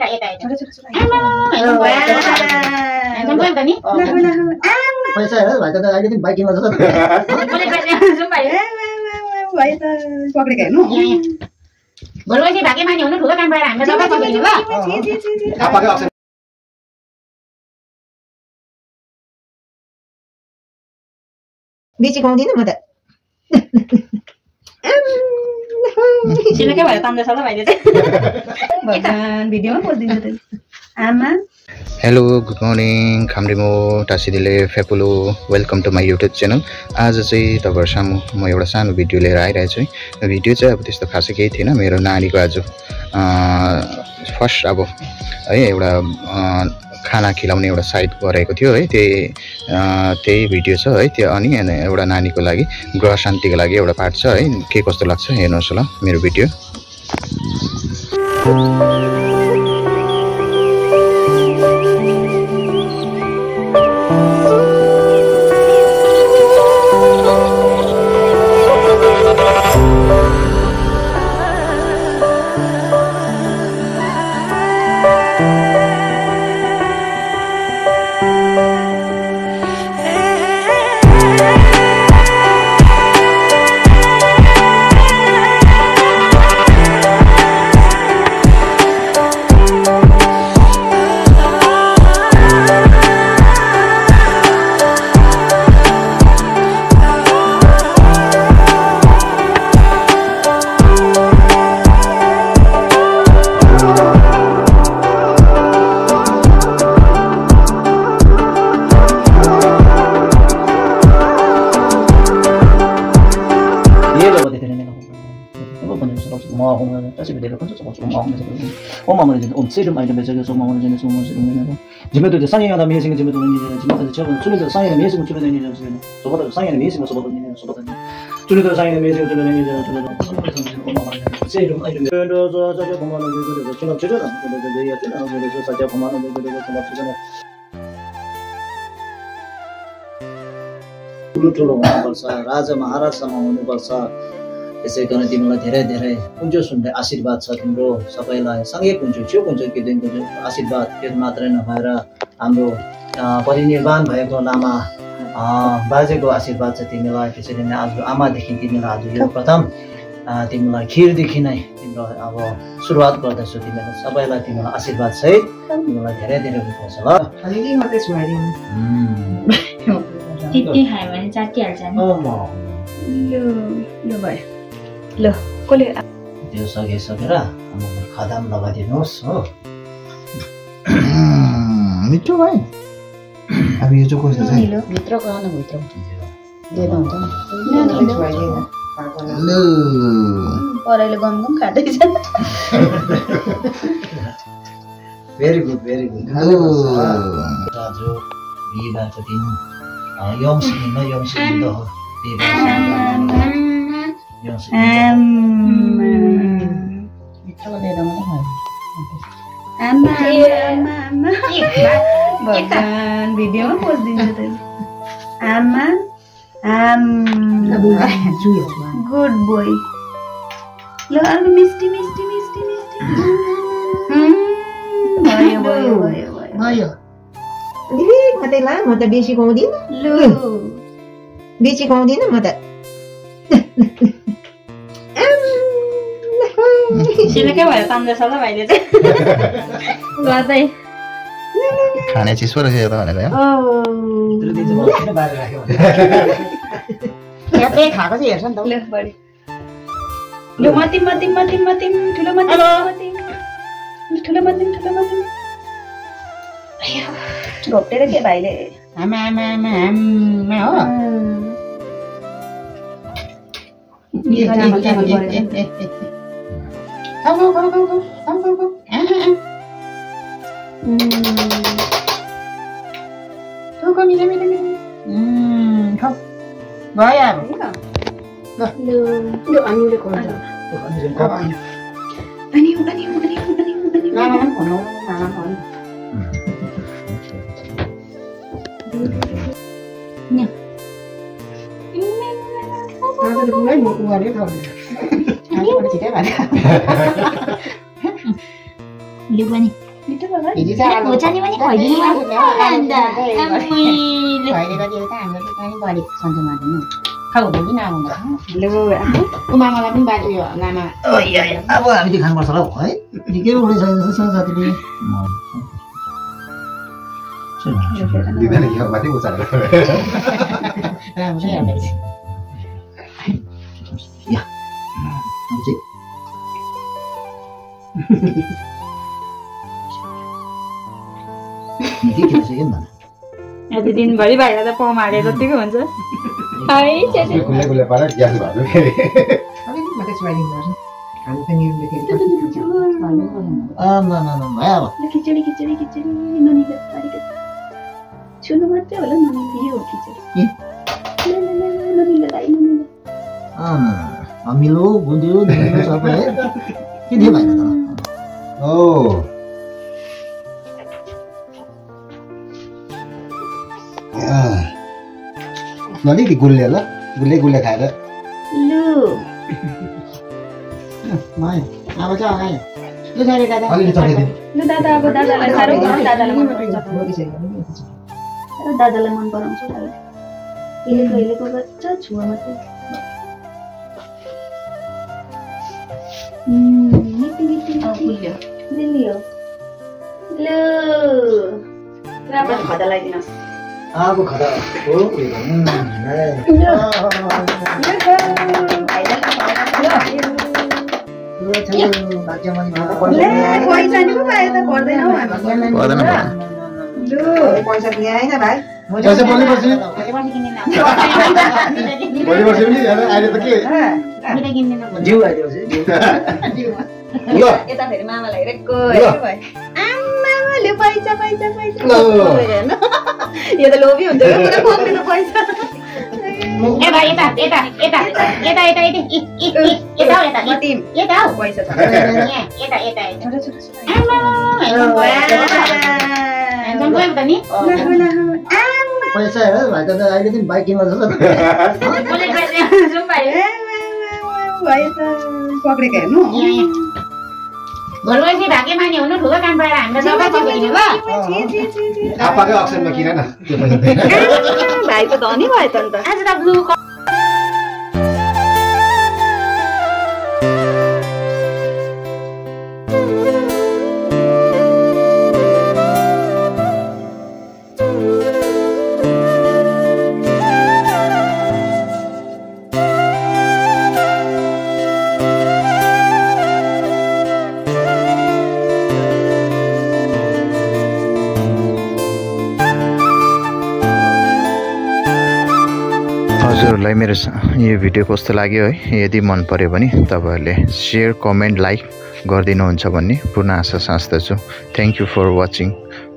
यता यता आमा नि पैसा हेर भाइ त अहिले दिन बाइक किन्न जस्तो भाइ त पक्रेको हेर्नु भोलि चाहिँ भाग्य माने हुनु ठुलो काम गरेर हामीले सबै पक्रिनु ल बेची खुवाउँदिन म त सिलकै भएर तान्दैछ ल भाइले चाहिँ भगवान भिडियोमा पोस्दिन्छ त आमा हेलो गुड मर्निङ खामरेमो टासिदिले फेपुलो welcome to my YouTube channel. आज चाहिँ तपाईँहरू सामु म एउटा सानो भिडियो लिएर आइरहेको छु। भिडियो चाहिँ अब त्यस्तो खासै केही थिएन, मेरो नानीको आज फर्स्ट अब है एउटा खाना खिलाउने एउटा साइट गरेको थियो है, त्यही भिडियो छ है त्यो। अनि एउटा नानीको लागि ग्रह शान्तिको लागि एउटा पार्ट छ है, के कस्तो लाग्छ हेर्नुहोस् ल मेरो भिडियो। ठुलो हुनुपर्छ, राजा महाराजसम्म हुनुपर्छ। त्यसै कारण तिमीलाई धेरै धेरै कुन्जो सुन्ने आशीर्वाद छ तिम्रो सबैलाई। सँगै कुन्जो छेउ कुन्जो कि दिन कुन्जो आशीर्वाद त्यो मात्रै नभएर हाम्रो परिनिर्वाण भएको लामा बाजेको आशीर्वाद छ तिमीलाई। त्यसरी नै आज आमादेखि तिमीलाई आज यो प्रथम तिमीलाई खिरदेखि नै तिम्रो अब सुरुवात गर्दैछु। तिमीलाई सबैलाई तिमीलाई आशीर्वाद सहित तिमीलाई धेरै धेरै हुनुपर्छ ल। अलिअलि मात्रै छुवाइदिनु त्यति खायो भने चाटिहाल्छ नि। ल भयो ल कसले त्यो सकेर अब खदाम लगाइदिनुहोस् हो। मिठो भाइ अब यो चाहिँ कसो चाहिँ भित्रको आउनु भित्र दिँदा हुन्छ पराइले गम गम खाँदैछ। Very good very good. आज बिहिबारको दिन यौसिन हो भगवान भिडियोमा पोस्दिन्छ त आमा गुड बोय। ल अर्को मिस्टी मिस्टी मिस्टी मिस्टी भयो भयो भयो भयो दिदी मात्रै ला, म त बेसी खुवाउँदिन। लु बेसी खुवाउँदिन म त। सिलकै भएर तान्दैछ ल भाइले चाहिँ गर्दै खाने चिज पो रहेछ त भनेर खाएको चाहिँ हेर्छ नि त। ल बढी लु मतिम मतिम मतिम मतिम ठुलो मतिम मतिम ठुलो मतिम ठुलो मतिम घोप्टेर के भाइले आमा आमा आमा आमा हो। भयो अब अनिले खोल्छ मिठो भयो हिजो चाहिँ आलु खोर्सानी पनि खैदिनु अन्त मैले खैदिएको त्यो त हाम्रो पनि बढी सन्चो मार्दैन खाउँदै कि नआउँदा लु उमामालाई पनि बाजे यो लामा अब हामी त्यो खानुपर्छ होला है निकै उठिसकेको छ साथीले दिँदैन कि माथि उचालेर राम्रो हेर्दैछ आज दिनभरि बाहिर त पाउ मारे जतिको हुन्छ है खुल्ले खुल्ले पारेर ग्यास भर्नु फेरि अलिकति मात्रै चुहाइदिनुपर्छ खानु त खिचडी खिचडी खिचडी ननीले अलिकति छुनु मात्रै होला ननीले यो खिचडी ननीले अमिलो बुझ्यो सबै के दियो भाइ त ओ अलिकति गुल्ले ल गुल्ले खाएर लु अब चाहिँ अगाडि लु सरी दादा अलिकति चढाइदिनु लु दादा अब दादालाई साह्रो दादालाई मन दादालाई मन पराउँछ हिलेको बच्चा छुवा मात्रै लियो लु राम्रो खदा लगाइदिनुहोस् अब खदा हो पैसा दिए होइन भाइ पैसा बोल्नुपर्छ भोलिपर्सि पनि अहिले त के मिठाई किन्दैन जिउ आइदियोस् ल यता फेरि मामालाई हेरेको आमाले पैसा पैसा पैसा यो त लोभी हुन्छ पुरा खोज्दैन पैसा ए भाइ यता यता यता यता यता यता यता यता हौ पैसा छ यता यता यता ह्यान्डसम गयो त नि पैसा हेर भाइ त अहिले दिन बाइक किन्न जस्तो बोले पैसा जुम भाइ पक्रेको हेर्नु भोलि भाग्य माने हुनु ठुलो काम पाएर हामीलाई सबै पकाइदिनु ल आपाकै अक्सनमा किन न त्यो पैसा भाइ त धनी भयो त अन्त आज त ब्लु हजुरहरूलाई मेरो यो भिडियो कस्तो लाग्यो है यदि मन पर्यो भने तपाईहरुले शेयर कमेन्ट लाइक गरिदिनुहुन्छ भन्ने पूर्ण आशा साँच्दछु थ्यांक यू फर वाचिङ